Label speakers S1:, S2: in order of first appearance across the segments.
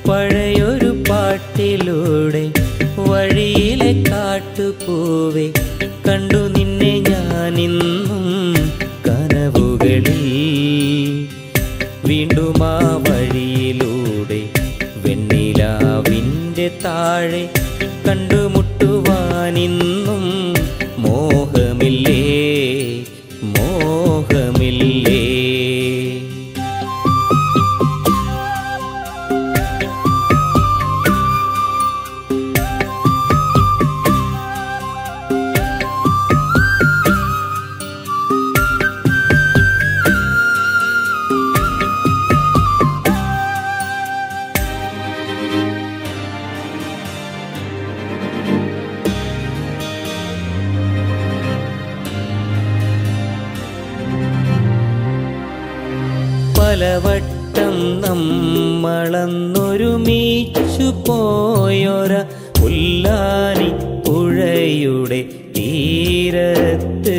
S1: പഴയൊരു പാട്ടിലൂടെ വഴിയിലെ കാട്ടുപൂവെ കണ്ടു നിന്നെ ഞാനിന്നും കനവുകളിൽ. വീണ്ടും ആ വഴിയിലൂടെ വെണ്ണിലാവിൻ്റെ താഴെ കണ്ടുമുട്ടുവാനിന്നും മോഹമില്ലേ മോഹമില്ലേ. പലവട്ടം നമ്മളന്നൊരുമിച്ചു പോയൊര പുല്ലാനി പുഴയുടെ തീരത്ത്.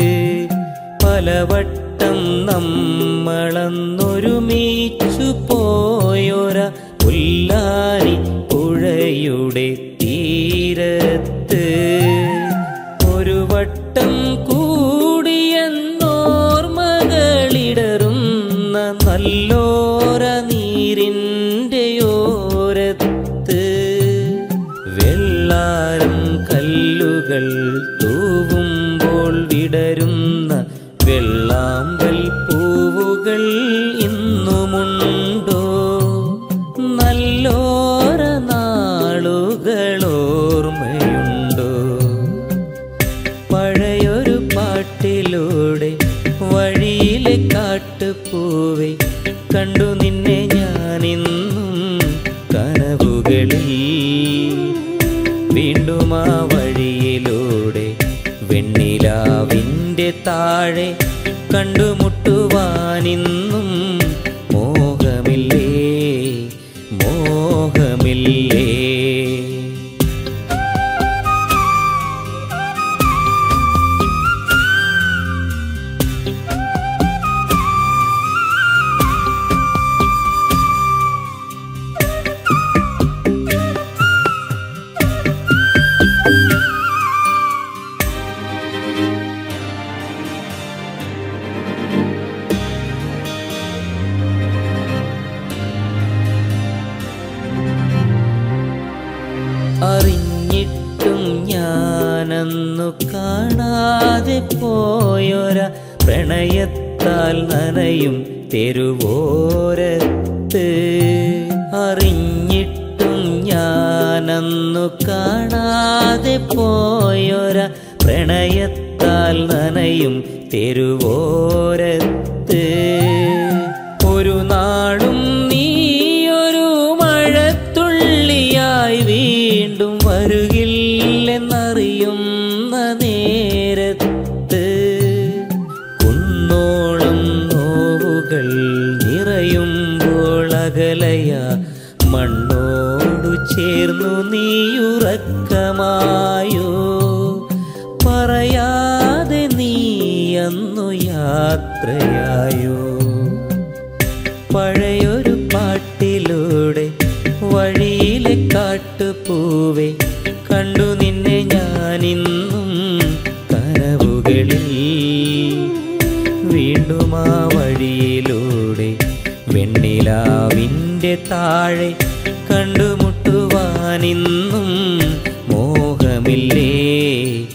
S1: പലവട്ടം നമ്മളന്നൊരുമിച്ചു പോയൊര പുല്ലാനി പുഴയുടെ തീരത്ത്. ഒരു വട്ടം കൂടിയെന്നോർമകളിടറും നല്ലോര നീരിൻ്റെ ഓരത്ത്. വെള്ളാരം കല്ലുകൾ തൂവുമ്പോൾ വിടരുന്ന വെള്ളാമ്പൽ പൂവുകൾ ഇന്നുമുണ്ടോ? നല്ലോര നാളുകളോർമ്മയുണ്ടോ? പഴയൊരു പാട്ടിലൂടെ വഴിയിലെ കാട്ടുപൂവെ കണ്ടു നിന്നെ ഞാനിന്നും കനവുകളിൽ. വീണ്ടും ആ വഴിയിലൂടെ വെണ്ണിലാവിൻ്റെ താഴെ കണ്ടുമുട്ടുവാനിന്നും മോഹമില്ലേ മോഹമില്ലേ. അറിഞ്ഞിട്ടും ഞാനന്നു കാണാതെ പോയൊര പ്രണയത്താൽ നനയും തെരുവോരത്ത്. അറിഞ്ഞിട്ടും ഞാനന്നു കാണാതെ പോയൊര പ്രണയത്താൽ നനയും തെരുവോരത്ത്. ഒരു നാളും നീയൊരു മഴത്തുള്ളിയായി വീണ്ടും വരുകില്ലെന്നറിയുന്ന നേരത്ത്. കുന്നോളം നോവുകൾ നിറയുമ്പോൾ അകലയ മണ്ണോടു ചേർന്നു നീയുറക്കമായോ? പറയാതെ നീ അന്നു യാത്രയായോ? പഴയൊരു പാട്ടിലൂടെ വഴിയിലെ കാട്ടുപൂവെ കണ്ടു നിന്നെ ഞാനിന്നും കനവുകളിൽ. വീണ്ടും ആ വഴിയിലൂടെ വെണ്ണിലാവിൻ്റെ താഴെ കണ്ടുമുട്ടുവാനിന്നും മോഹമില്ലേ